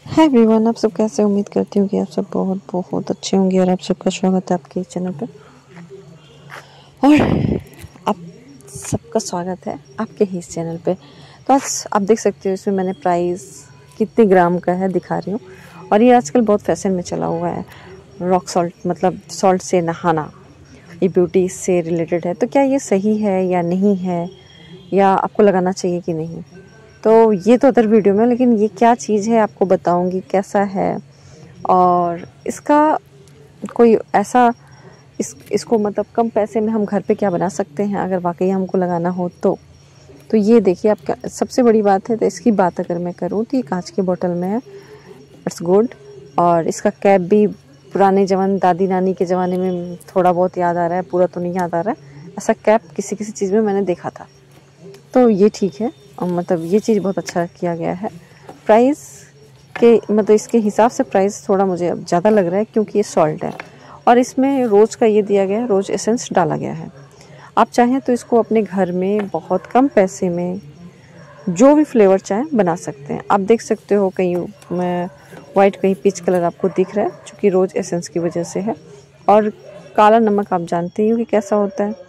Hi everyone, आप सब कैसे? उम्मीद करती हूँ कि आप सब बहुत बहुत अच्छे होंगे और आप सबका स्वागत है आपके चैनल पे। और आप सबका स्वागत है आपके ही इस चैनल पे। तो आज आप देख सकते हो इसमें मैंने प्राइस कितने ग्राम का है दिखा रही हूँ। और ये आजकल बहुत फैशन में चला हुआ है, रॉक सॉल्ट, मतलब सॉल्ट से नहाना। ये ब्यूटी से रिलेटेड है, तो क्या ये सही है या नहीं है, या आपको लगाना चाहिए कि नहीं? तो ये तो अदर वीडियो में, लेकिन ये क्या चीज़ है आपको बताऊंगी कैसा है। और इसका कोई ऐसा इसको मतलब कम पैसे में हम घर पे क्या बना सकते हैं अगर वाकई हमको लगाना हो तो ये देखिए। आप सबसे बड़ी बात है, तो इसकी बात अगर मैं करूँ तो ये कांच की बोतल में है, इट्स गुड। और इसका कैप भी पुराने दादी नानी के ज़माने में थोड़ा बहुत याद आ रहा है, पूरा तो नहीं याद आ रहा है। ऐसा कैप किसी किसी चीज़ में मैंने देखा था, तो ये ठीक है। मतलब ये चीज़ बहुत अच्छा किया गया है। प्राइस के मतलब इसके हिसाब से प्राइस थोड़ा मुझे अब ज़्यादा लग रहा है, क्योंकि ये सॉल्ट है और इसमें रोज़ का ये दिया गया है, रोज़ एसेंस डाला गया है। आप चाहें तो इसको अपने घर में बहुत कम पैसे में जो भी फ्लेवर चाहें बना सकते हैं। आप देख सकते हो कहीं वाइट कहीं पीच कलर आपको दिख रहा है, जो कि रोज़ एसेंस की वजह से है। और काला नमक आप जानते ही हो कि कैसा होता है।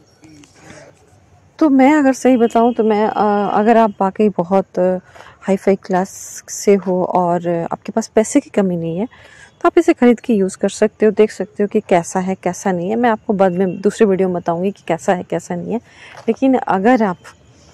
तो मैं अगर सही बताऊं तो मैं अगर आप वाकई बहुत हाई फाई क्लास से हो और आपके पास पैसे की कमी नहीं है, तो आप इसे खरीद के यूज़ कर सकते हो, देख सकते हो कि कैसा है कैसा नहीं है। मैं आपको बाद में दूसरे वीडियो में बताऊंगी कि कैसा है कैसा नहीं है। लेकिन अगर आप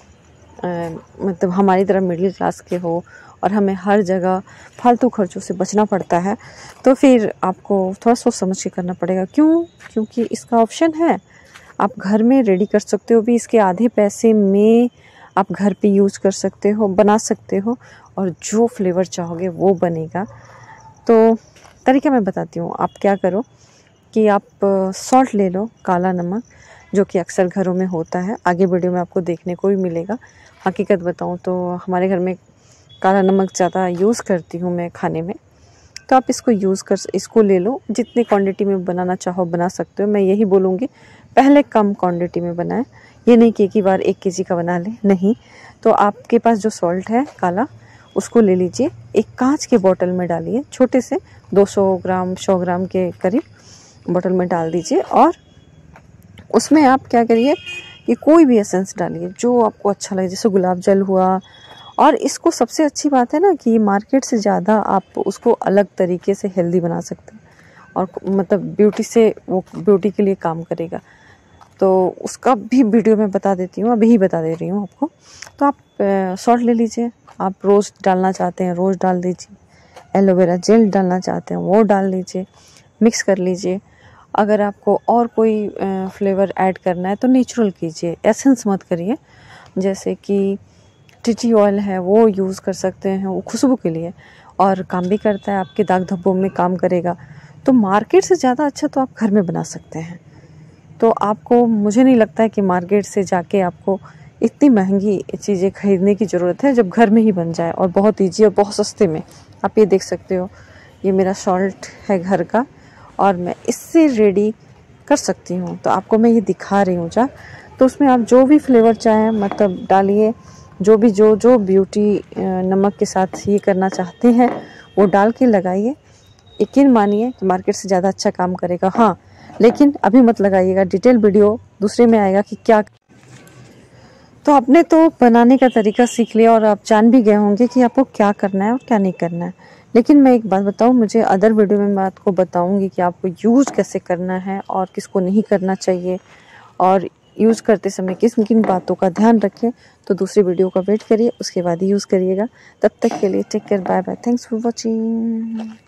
मतलब हमारी तरह मिडिल क्लास के हो और हमें हर जगह फालतू खर्चों से बचना पड़ता है, तो फिर आपको थोड़ा सोच समझ के करना पड़ेगा। क्योंकि इसका ऑप्शन है, आप घर में रेडी कर सकते हो भी, इसके आधे पैसे में आप घर पे यूज़ कर सकते हो, बना सकते हो, और जो फ्लेवर चाहोगे वो बनेगा। तो तरीका मैं बताती हूँ। आप क्या करो कि आप सॉल्ट ले लो, काला नमक, जो कि अक्सर घरों में होता है। आगे वीडियो में आपको देखने को भी मिलेगा। हकीकत बताऊँ तो हमारे घर में काला नमक ज़्यादा यूज़ करती हूँ मैं खाने में। तो आप इसको ले लो, जितनी क्वांटिटी में बनाना चाहो बना सकते हो। मैं यही बोलूँगी, पहले कम क्वांटिटी में बनाएं। ये नहीं कि एक ही बार 1 केजी का बना लें, नहीं। तो आपके पास जो सॉल्ट है काला, उसको ले लीजिए, एक कांच के बोतल में डालिए, छोटे से 200 ग्राम 100 ग्राम के करीब बोतल में डाल दीजिए। और उसमें आप क्या करिए कि कोई भी एसेंस डालिए जो आपको अच्छा लगे, जैसे गुलाब जल हुआ। और इसको सबसे अच्छी बात है ना कि मार्केट से ज़्यादा आप उसको अलग तरीके से हेल्दी बना सकते हैं, और मतलब ब्यूटी के लिए काम करेगा। तो उसका भी वीडियो में बता देती हूँ, अभी ही बता दे रही हूँ आपको। तो आप सॉल्ट ले लीजिए, आप रोज़ डालना चाहते हैं रोज़ डाल दीजिए, एलोवेरा जेल डालना चाहते हैं वो डाल लीजिए, मिक्स कर लीजिए। अगर आपको और कोई फ्लेवर ऐड करना है तो नेचुरल कीजिए, एसेंस मत करिए। जैसे कि टिटी ऑयल है वो यूज़ कर सकते हैं, वो खुशबू के लिए और काम भी करता है, आपके दाग धब्बों में काम करेगा। तो मार्केट से ज़्यादा अच्छा तो आप घर में बना सकते हैं। तो आपको, मुझे नहीं लगता है कि मार्केट से जाके आपको इतनी महंगी चीज़ें खरीदने की ज़रूरत है, जब घर में ही बन जाए और बहुत ईजी और बहुत सस्ते में। आप ये देख सकते हो, ये मेरा सॉल्ट है घर का और मैं इससे रेडी कर सकती हूँ। तो आपको मैं ये दिखा रही हूँ तो उसमें आप जो भी फ्लेवर चाहें मतलब डालिए, जो ब्यूटी नमक के साथ ये करना चाहते हैं वो डाल के लगाइए। यकीन मानिए कि मार्केट से ज़्यादा अच्छा काम करेगा। हाँ, लेकिन अभी मत लगाइएगा, डिटेल वीडियो दूसरे में आएगा कि क्या। तो आपने तो बनाने का तरीका सीख लिया और आप जान भी गए होंगे कि आपको क्या करना है और क्या नहीं करना है। लेकिन मैं एक बात बताऊं, मुझे अदर वीडियो में मैं आपको बताऊंगी कि आपको यूज़ कैसे करना है और किसको नहीं करना चाहिए, और यूज़ करते समय किन किन बातों का ध्यान रखें। तो दूसरी वीडियो का वेट करिए, उसके बाद ही यूज़ करिएगा। तब तक के लिए take care, bye bye, thanks for watching.